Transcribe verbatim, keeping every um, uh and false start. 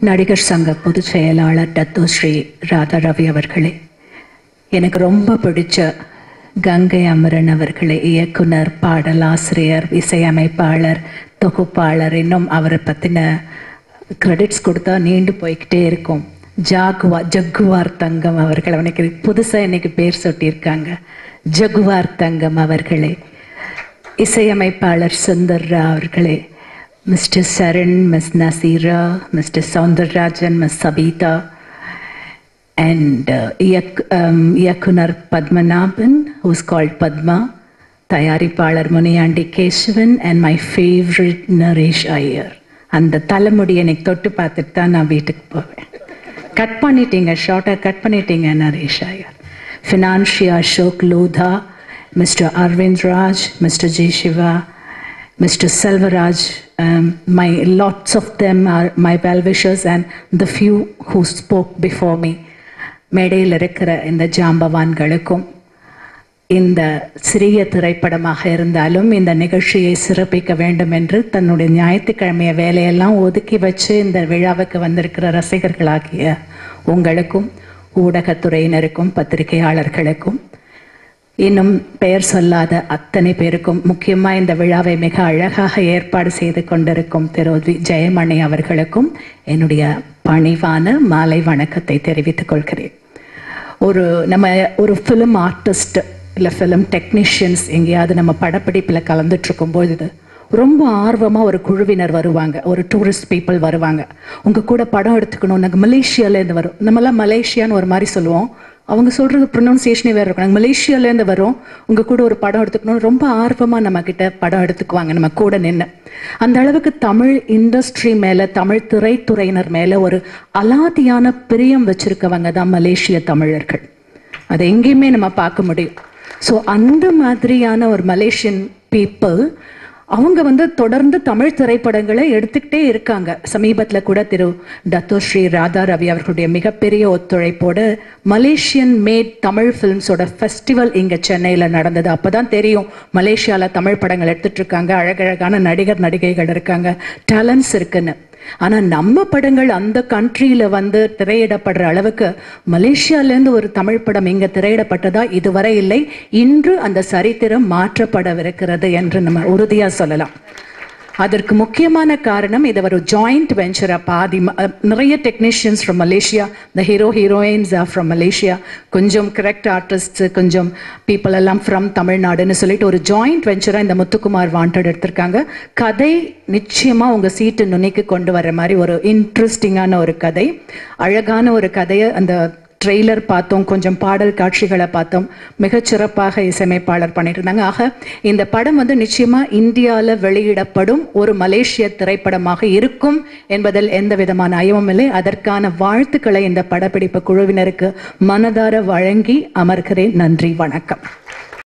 நடிகர் சங்க பொதுச் செயலாளர் டத்தோ ஸ்ரீ ராதா ரவி அவர்களே, எனக்கு ரொம்ப பிடிச்ச கங்கை அமரன் அவர்களே, இயக்குனர், பாடலாசிரியர், இசையமைப்பாளர், தொகுப்பாளர், இன்னும் அவரை பற்றின கிரெடிட்ஸ் கொடுத்தா நீண்டு போய்கிட்டே இருக்கும். ஜாகுவா ஜகுவார் தங்கம் அவர்கள், அவனுக்கு புதுசாக இன்னைக்கு பேர் சொல்லியிருக்காங்க, ஜகுவார் தங்கம் அவர்களே, இசையமைப்பாளர் சுந்தர்ரா அவர்களே, Mr Saran, Miss Naseera, Mr Soundararajan, Miss Sabitha, and uh, இயக் um, இயக்குனர் பத்மநாபன், who's called Padma, தயாரிப்பாளர் Muniyandi Kesavan, and my favorite Naresh Iyer. அந்த தலைமுடி எனக்கு தொட்டு பார்த்துட்டு தான் நான் வீட்டுக்கு போவேன். கட் பண்ணிட்டீங்க, ஷார்ட்டாக கட் பண்ணிட்டீங்க நரேஷ் ஐயர். ஃபினான்ஷியா Ashok Lodha, Mr Aravind Raj, Mr G Siva, Mr Selvaraj, um, my lots of them are my well-wishers and the few who spoke before me. மேடையில் இருக்கிற இந்த ஜாம்பவான்களுக்கும், இந்த சிறிய திரைப்படமாக இருந்தாலும் இந்த நிகழ்ச்சியை சிறப்பிக்க வேண்டும் என்று தன்னுடைய ஞாயிற்றுக்கிழமைய வேலையெல்லாம் ஒதுக்கி வச்சு இந்த விழாவுக்கு வந்திருக்கிற ரசிகர்களாகிய உங்களுக்கும், ஊடகத்துறையினருக்கும், பத்திரிகையாளர்களுக்கும், இன்னும் பெயர் சொல்லாத அத்தனை பேருக்கும், முக்கியமாக இந்த விழாவை மிக அழகாக ஏற்பாடு செய்து கொண்டிருக்கும் திரு ஜெயமணி அவர்களுக்கும் என்னுடைய பணிவான மாலை வணக்கத்தை தெரிவித்துக் கொள்கிறேன். ஒரு நம்ம ஒரு ஃபிலிம் ஆர்டிஸ்ட் இல்லை ஃபிலிம் டெக்னீஷியன்ஸ் எங்கேயாவது நம்ம படப்பிடிப்பில் கலந்துட்டு இருக்கும்போது ரொம்ப ஆர்வமாக ஒரு குழுவினர் வருவாங்க, ஒரு டூரிஸ்ட் பீப்புள் வருவாங்க. உங்கள் கூட படம் எடுத்துக்கணும், நாங்கள் மலேசியாவிலேருந்து வரோம். நம்மளாம் மலேசியான்னு ஒரு மாதிரி சொல்லுவோம், அவங்க சொல்கிறது ப்ரொனவுன்சியேஷனே வேறு இருக்கும். நாங்கள் மலேசியாவிலேருந்து வரோம், உங்கள் கூட ஒரு படம் எடுத்துக்கணும், ரொம்ப ஆர்வமாக நம்மக்கிட்ட படம் எடுத்துக்குவாங்க நம்ம கூட நின்று. அந்த அளவுக்கு தமிழ் இண்டஸ்ட்ரி மேலே, தமிழ் திரைத்துறையினர் மேலே ஒரு அலாதியான பிரியம் வச்சுருக்கவங்க தான் மலேசிய தமிழர்கள். அதை எங்கேயுமே நம்ம பார்க்க முடியும். ஸோ அந்த மாதிரியான ஒரு மலேசியன் பீப்புள் அவங்க வந்து தொடர்ந்து தமிழ் திரைப்படங்களை எடுத்துக்கிட்டே இருக்காங்க. சமீபத்தில் கூட திரு டத்தோ ஸ்ரீ ராதா ரவி அவர்களுடைய மிகப்பெரிய ஒத்துழைப்போடு மலேசியன் மேட் தமிழ் ஃபிலிம்ஸோட ஃபெஸ்டிவல் இங்கே சென்னையில் நடந்தது. அப்போ தான் தெரியும் மலேசியாவில் தமிழ் படங்கள் எடுத்துட்டு இருக்காங்க, அழகழகான நடிகர் நடிகைகள் இருக்காங்க, டேலண்ட்ஸ் இருக்குன்னு. ஆனால் நம்ம படங்கள் அந்த கண்ட்ரியில் வந்து திரையிடப்படுற அளவுக்கு மலேசியாவிலேருந்து ஒரு தமிழ் படம் இங்கே திரையிடப்பட்டதா இதுவரை இல்லை. இன்று அந்த சரித்திரம் மாற்றப்படவிருக்கிறது என்று நம்ம உறுதியாக சொல்லலாம். அதற்கு முக்கியமான காரணம், இது ஒரு ஜாயிண்ட் வெஞ்சரா. பாதி நிறைய technicians from Malaysia, the hero heroines are from Malaysia, கொஞ்சம் கரெக்ட் ஆர்டிஸ்ட், கொஞ்சம் பீப்புள் எல்லாம் ஃப்ரம் தமிழ்நாடுன்னு சொல்லிட்டு ஒரு ஜாயிண்ட் வெஞ்சரா இந்த முத்துக்குமார் வாண்டட் எடுத்திருக்காங்க. கதை நிச்சயமாக உங்கள் சீட்டு நுனிக்கு கொண்டு வர மாதிரி ஒரு இன்ட்ரெஸ்டிங்கான ஒரு கதை, அழகான ஒரு கதையை அந்த ட்ரெய்லர் பார்த்தோம், கொஞ்சம் பாடல் காட்சிகளை பார்த்தோம், மிகச்சிறப்பாக இசையமைப்பாளர் பண்ணிட்டு இருந்தாங்க. ஆக இந்த படம் வந்து நிச்சயமாக இந்தியாவில் வெளியிடப்படும் ஒரு மலேசிய திரைப்படமாக இருக்கும் என்பதில் எந்த விதமான ஐயமும் இல்லை. அதற்கான வாழ்த்துக்களை இந்த படப்பிடிப்பு குழுவினருக்கு மனதார வழங்கி அமர்கிறேன். நன்றி, வணக்கம்.